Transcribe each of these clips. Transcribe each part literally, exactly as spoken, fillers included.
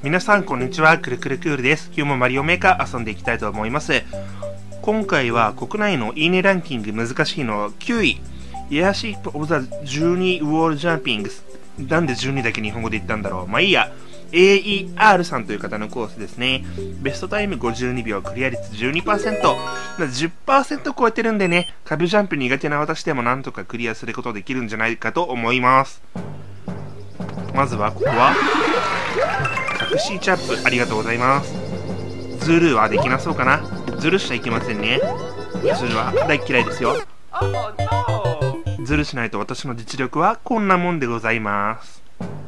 皆さんこんにちは、くるくるクールです。今日もマリオメーカー遊んでいきたいと思います。今回は国内のいいねランキング難しいのきゅうい、エアシップオブザじゅうにウォールジャンピングス。なんでじゅうにだけ日本語で言ったんだろう。まあいいや。エーイーアール さんという方のコースですね。ベストタイムごじゅうにびょう、クリア率 じゅうにパーセント。じゅっパーセント 超えてるんでね、壁ジャンプ苦手な私でもなんとかクリアすることできるんじゃないかと思います。まずはここは、隠しチャップ、ありがとうございます。ズルはできなそうかな。ズルしちゃいけませんね。ズルは大嫌いですよ。ズルしないと私の実力はこんなもんでございます。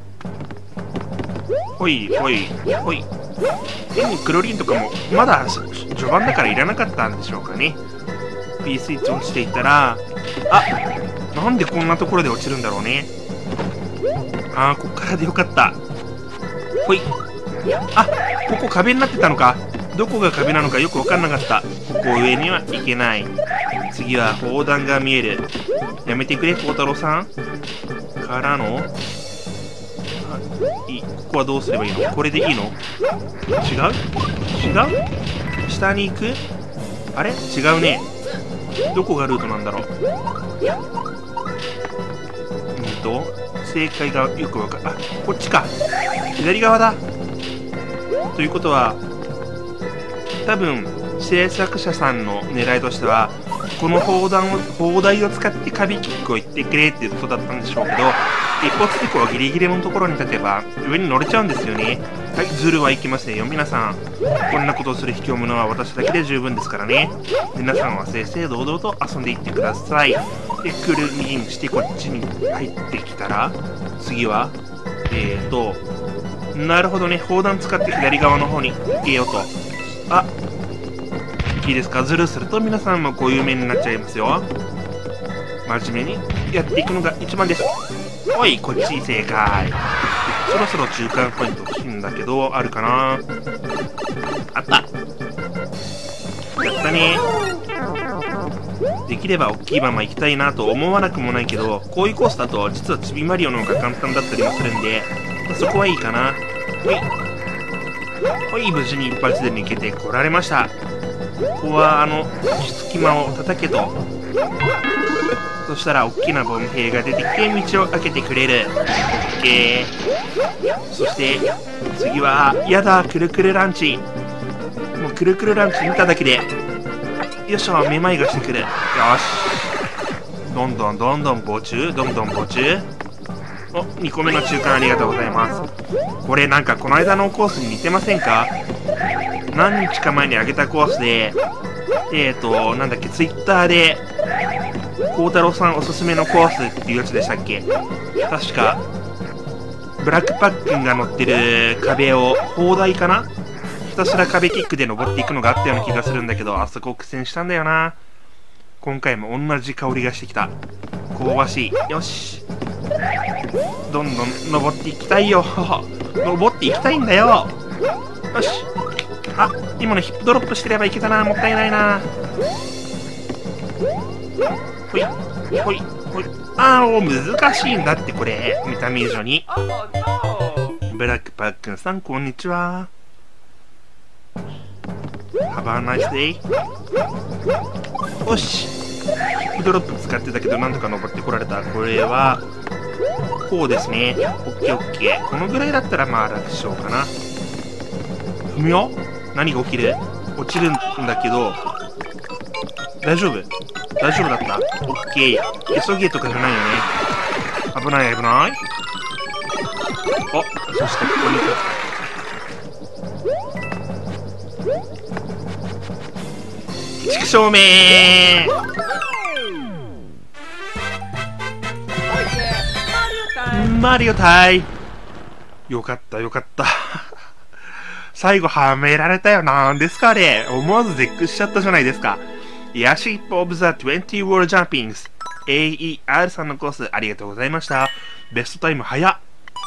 ほいほいほい。でもクロリンとかもまだ序盤だからいらなかったんでしょうかね。P スイッチ落ちていったら、あ、なんでこんなところで落ちるんだろうね。あー、こっからでよかった。ほい。あ、ここ壁になってたのか。どこが壁なのかよくわかんなかった。ここ上には行けない。次は砲弾が見える。やめてくれ、孝太郎さん。からの、いい、ここはどうすればいいの？これでいいの？違う？違う？下に行く？あれ？違うね。どこがルートなんだろう。うんと、正解がよくわかる。あ、こっちか。左側だ。ということは、多分制作者さんの狙いとしてはこの砲弾を砲台を使って壁キックを言ってくれっていうことだったんでしょうけど、一発でこうギリギリのところに立てば上に乗れちゃうんですよね。はい、ズルはいきませんよ皆さん。こんなことをする卑怯者は私だけで十分ですからね。皆さんは正々堂々と遊んでいってください。でくる右にしてこっちに入ってきたら、次はえーとなるほどね、砲弾使って左側の方に行けようと。あ、いいですか。ズルすると皆さんもこういう面になっちゃいますよ。真面目にやっていくのが一番です。おい、こっち正解。そろそろ中間ポイント欲しいんだけど、あるかな。あった。やったね。できれば大きいまま行きたいなと思わなくもないけど、こういうコースだと実はちびマリオの方が簡単だったりもするんで、そこはいいかな。ほいほい、無事に一発で抜けてこられました。ここはあの隙間を叩けと。そしたら大きなボム兵が出てきて道を開けてくれる。オッケー。そして次はやだ、くるくるランチ。もうくるくるランチ見ただけでよっしゃ、めまいがしてくる。よし、どんどんどんどん膨中、どんどん膨中。お、にこめの中間ありがとうございます。これなんかこの間のコースに似てませんか？何日か前に上げたコースで、えーと、なんだっけ、ツイッターで、孝太郎さんおすすめのコースっていうやつでしたっけ？確か、ブラックパックンが乗ってる壁を、砲台かな？ひたすら壁キックで登っていくのがあったような気がするんだけど、あそこ苦戦したんだよな。今回も同じ香りがしてきた。香ばしい。よし。どんどん登っていきたいよ。登っていきたいんだよ。よし。あ、今のヒップドロップしてればいけたな。もったいないな。ほい、ほい、ほい。あー、難しいんだってこれ。見た目以上に。ブラックパックンさん、こんにちは。Have a nice day。よし。ヒップドロップ使ってたけど、なんとか登ってこられた。これは、こうですね。オッケーオッケー。このぐらいだったらまあ楽勝かな。ふみお？何が起きる？落ちるんだけど、大丈夫？大丈夫だった？オッケー。急げとかじゃないよね。危ない危ない。お、そしてここに畜生めー。マリオタイ。よかったよかった。最後はめられたよ。なんですかあれ。思わず絶句しちゃったじゃないですか。エアシップオブザにじゅうウォールジャンピングス エーイーアール さんのコースありがとうございました。ベストタイム早っ。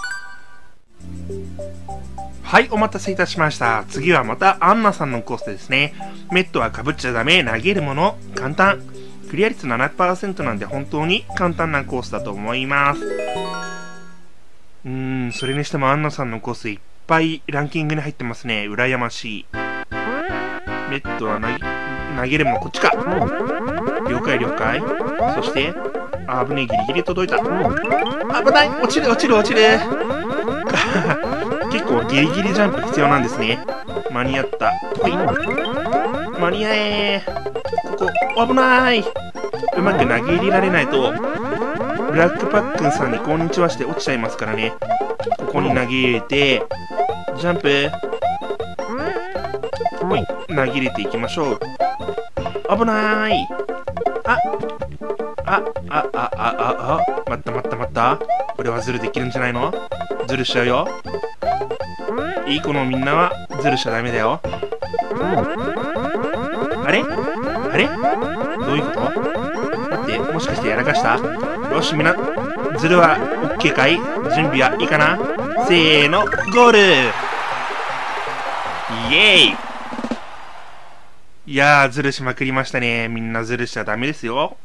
はい、お待たせいたしました。次はまたアンナさんのコースですね。メットは被っちゃダメ、投げるもの、簡単。クリア率 ななパーセント なんで本当に簡単なコースだと思います。うーん、それにしてもアンナさんのコースいっぱいランキングに入ってますね。羨ましい。メットは投げ、投げるものこっちか。了解了解。そして、あぶねえ、ギリギリ届いた。危ない、落ちる落ちる落ちる結構ギリギリジャンプ必要なんですね。間に合った。ほい。間に合えー。ここ、危ない。うまく投げ入れられないと、ブラックパックンさんにこんにちはして落ちちゃいますからね。ここに投げ入れて、ジャンプ。ほい、投げ入れていきましょう。危なーい。あ、あ、あ、あ、あ、あ、あ、待った待った待った。これはズルできるんじゃないの？ズルしちゃうよ。いい子のみんなはズルしちゃダメだよ。あれあれどういうこと？待って、もしかしてやらかした？よし、みんな、ズルは OK かい？準備はいいかな？せーの、ゴール！イエーイ！いやー、ズルしまくりましたね。みんなズルしちゃダメですよ。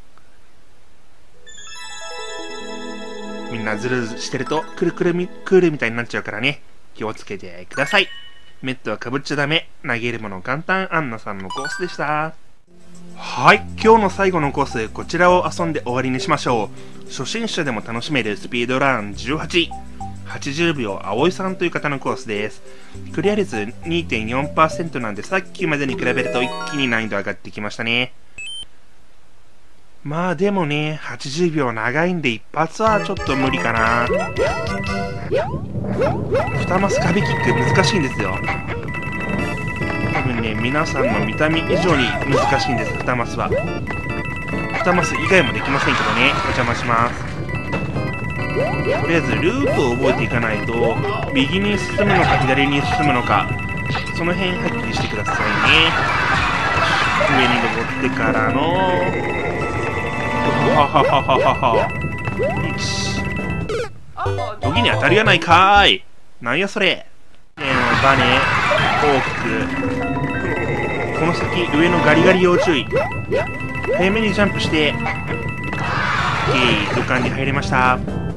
みんなズルしてると、くるくるみ、クールみたいになっちゃうからね。気をつけてください。メットはかぶっちゃダメ。投げるもの簡単、アンナさんのコースでした。はい、今日の最後のコース、こちらを遊んで終わりにしましょう。初心者でも楽しめるスピードランじゅうはち。はちじゅうびょう、葵さんという方のコースです。クリア率 にてんよんパーセント なんで、さっきまでに比べると一気に難易度上がってきましたね。まあでもね、はちじゅうびょう長いんで一発はちょっと無理かな。二マス壁キック難しいんですよ。多分ね、皆さんの見た目以上に難しいんです、二マスは。二マス以外もできませんけどね、お邪魔します。とりあえずルートを覚えていかないと、右に進むのか左に進むのか、その辺はっきりしてくださいね。上に登ってからのはははははは。よし。時に当たりやないかーい。なんやそれ。ねえのバネ、大きく。この先、上のガリガリ要注意。早めにジャンプして、OK、土管に入れました。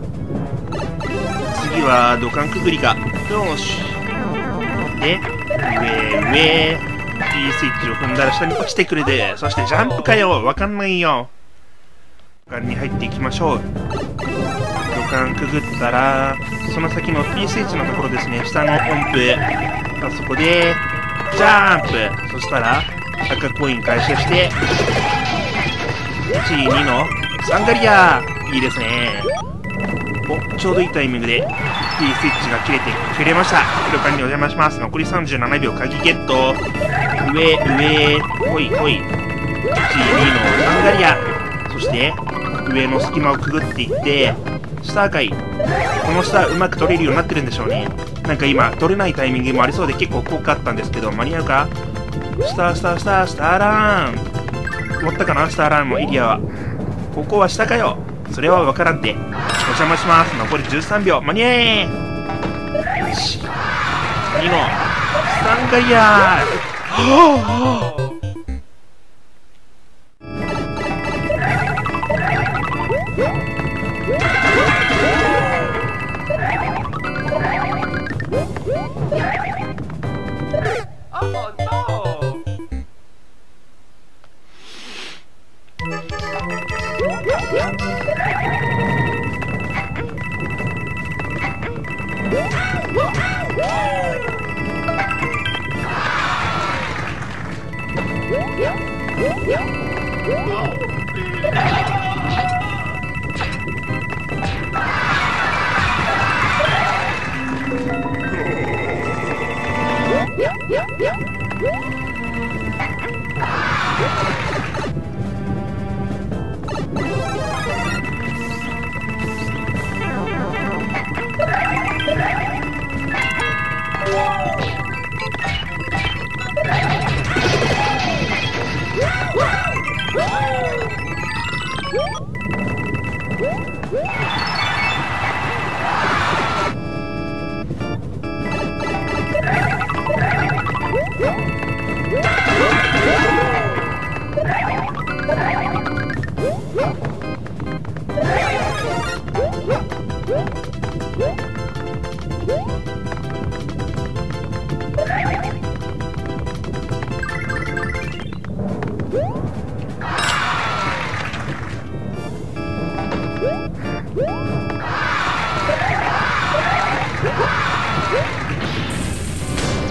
次は土管くぐりか。よし。で、上、上。P スイッチを踏んだら下に落ちてくるで。そしてジャンプかよ。わかんないよ。土管に入っていきましょう。土管くぐったら、その先の P スイッチのところですね。下の音符。あそこで、ジャンプ。そしたら、赤コイン回収して、いち、にのサンガリア。いいですね。お、ちょうどいいタイミングで P スイッチが切れてくれました。土管にお邪魔します。残りさんじゅうななびょう、鍵ゲット。上、上、ほいほい。いち、にのサンガリア。そして、上の隙間をくぐっていって、下赤い。この下うまく取れるようになってるんでしょうね。なんか今、取れないタイミングもありそうで結構濃かったんですけど、間に合うか？下、下、下、スターラーン。持ったかな、スターラーンのエリアは。ここは下かよ。それはわからんて。お邪魔します。残りじゅうさんびょう。間に合えー。よし。にの、サンガリアー。はぁ、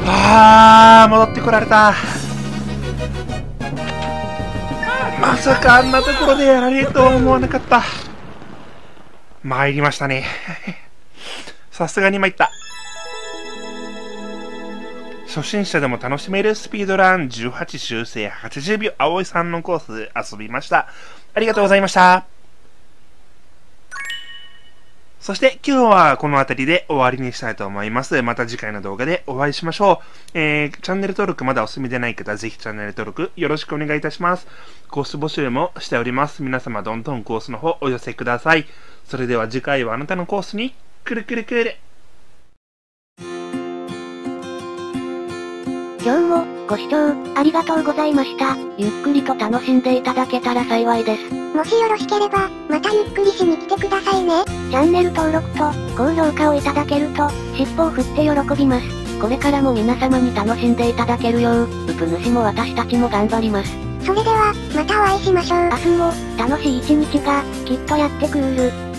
あー、戻ってこられた。まさかあんなところでやられるとは思わなかった。参りましたね。さすがに参った。初心者でも楽しめるスピードランじゅうはち修正はちじゅうびょう葵さんのコース遊びました。ありがとうございました。そして今日はこの辺りで終わりにしたいと思います。また次回の動画でお会いしましょう。えー、チャンネル登録まだお済みでない方、ぜひチャンネル登録よろしくお願いいたします。コース募集もしております。皆様どんどんコースの方お寄せください。それでは次回はあなたのコースにくるくるくる。 今日もご視聴ありがとうございました。ゆっくりと楽しんでいただけたら幸いです。 もしよろしければ、またゆっくりしに来てくださいね。 チャンネル登録と高評価をいただけると、尻尾を振って喜びます。これからも皆様に楽しんでいただけるよう、ウプ主も私たちも頑張ります。 それでは、またお会いしましょう。 明日も楽しい一日がきっとやってくる。